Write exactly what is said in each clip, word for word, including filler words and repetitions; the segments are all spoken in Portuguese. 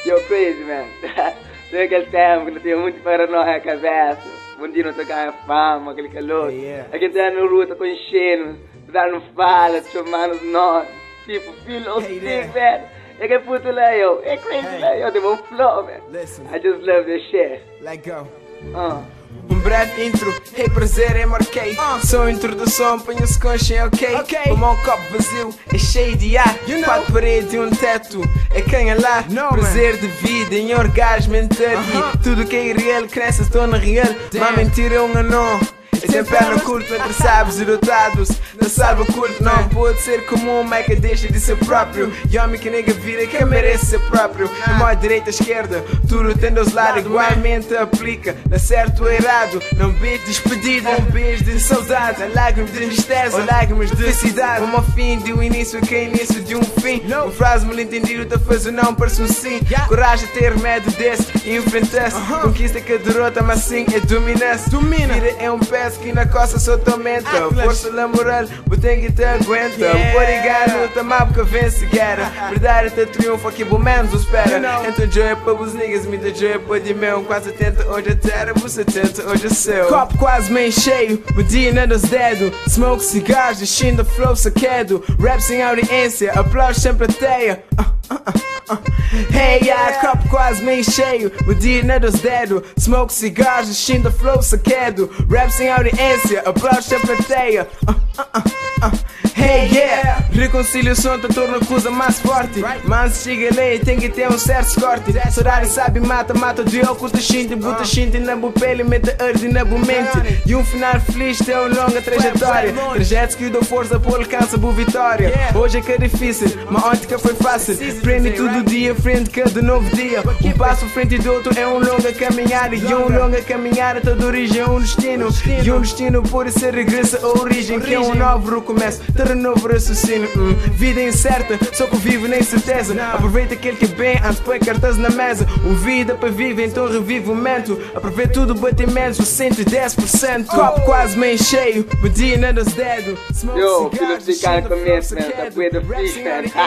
Yo, crazy, man. Tem aquele tempo que não tinha muito paranoia na cabeça. Um dia não tô ganhando fama, aquele calor. Yeah, yeah. A gente anda na rua, tá conhecendo, dando fala, chamando os nós. Tipo, feel Hey sick, there. man. É que puto lá, yo. É crazy Hey. lá, yo. Tem um flow, man. Listen, I just love this shit. let go. Uh. Um breve intro, hey prazer, é marquei uh. Só introdução, ponho-se consciente, ok? Ok. O meu copo vazio é cheio de ar, You know. quatro paredes e um teto, é quem é lá. No, Prazer de vida, em orgasmo, em ter Uh-huh. tudo que é irreal, cresce, estou na real. Mas mentira é um anão. É sempre no curto entre sábios e dotados. Na salva curto não pode ser comum, mas que deixa de ser próprio. E homem que nega vira que merece ser próprio. Na mão direita, esquerda, tudo tem dois lados, igualmente aplica. Na certo ou errado, não beijo de despedida, um beijo de saudade, lágrimas de tristeza, ou lágrimas de felicidade. Uma fim de um início que é início de um fim. Uma frase mal entendida, tá faz ou não, parece um sim. Coragem ter medo desse e enfrentar-se. Conquista que derrota, mas sim é dominar-se. Vida é um pé que na costa só tormenta. Força da moral, botei que te aguenta. Por engano, tá mal porque vence guerra. Verdade te triunfa que bom menos espera. Então joy é para os niggas, me dá joy é para de meu. Quase setenta hoje é terra, você tenta hoje é seu. Copo quase meio cheio, medina dos dedos. Smoke cigarros, destino flow saquedo. Rap sem audiência, aplausos sempre a teia. Uh, uh, uh, uh. Hey, yeah, copo quase meio cheio, medina dos dedos. Smoke cigarros, destino flow saquedo. Rap sem audiência, aplausos sempre a teia. Uh, uh, uh, uh. Hey, yeah, reconciliação te torna a coisa mais forte. Mas chega lei, tem que ter um certo corte. Saudade sabe, mata, mata de óculos de xinte. Bota xinte na boa pele, mete arde na boa mente. E um final feliz tem uma longa trajetória. Trajetos que dão força para alcançar boa vitória. Hoje é que é difícil, mas ontem que foi fácil. Prende todo dia, frente cada novo dia. Um passo à frente do outro é uma longa caminhada. E uma longa caminhada toda origem é um destino. E um destino pode ser regressa à origem, que é um novo recomeço. Novo raciocínio, hum. Vida incerta, só que vivo nem certeza. Aproveita aquele que é bem antes põe cartaz na mesa. Um vida para viver, então revive o momento. Aproveita tudo, batimento, cento e dez por cento. Copo quase meio cheio, medina dos dedos. Yo, filho de cara começa, man. Tá bué do fixe,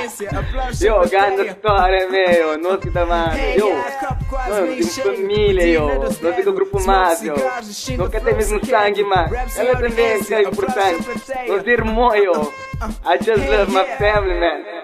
man. Yo, grande história, meu. Nós que tá mal. Yo, mano, temos família, yo. Nós temos um grupo mais, yo. Nós que temos mesmo sangue, mano. Ela também é importante. Nós irmãos, yo. I just love my family, man.